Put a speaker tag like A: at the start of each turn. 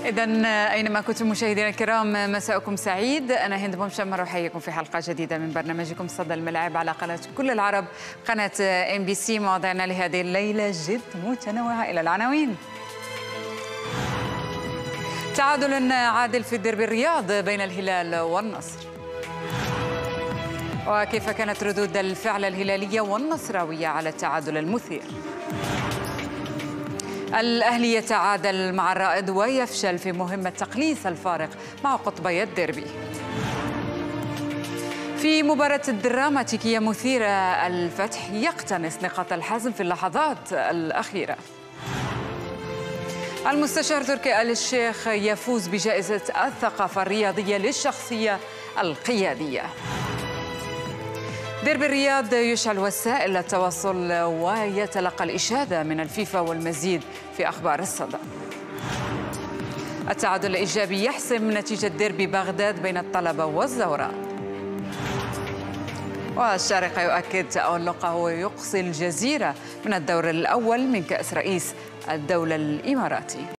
A: إذن أينما كنتم مشاهدينا الكرام مساءكم سعيد. أنا هند مشمر أحييكم في حلقة جديدة من برنامجكم صدى الملاعب على قناة كل العرب قناة MBC. مواضيعنا لهذه الليلة جد متنوعة. إلى العناوين: تعادل عادل في الديربي الرياض بين الهلال والنصر، وكيف كانت ردود الفعل الهلالية والنصراوية على التعادل المثير. الأهلي يتعادل مع الرائد ويفشل في مهمة تقليص الفارق مع قطبي الديربي. في مباراة دراماتيكية مثيرة، الفتح يقتنص نقاط الحزم في اللحظات الأخيرة. المستشار تركي آل الشيخ يفوز بجائزة الثقافة الرياضية للشخصية القيادية. ديربي الرياض يشعل وسائل التواصل ويتلقى الإشادة من الفيفا والمزيد في أخبار الصدى. التعادل الإيجابي يحسم نتيجة ديربي بغداد بين الطلبة والزوراء. والشارقة يؤكد تألقه ويقصي الجزيرة من الدور الأول من كأس رئيس الدولة الإماراتي.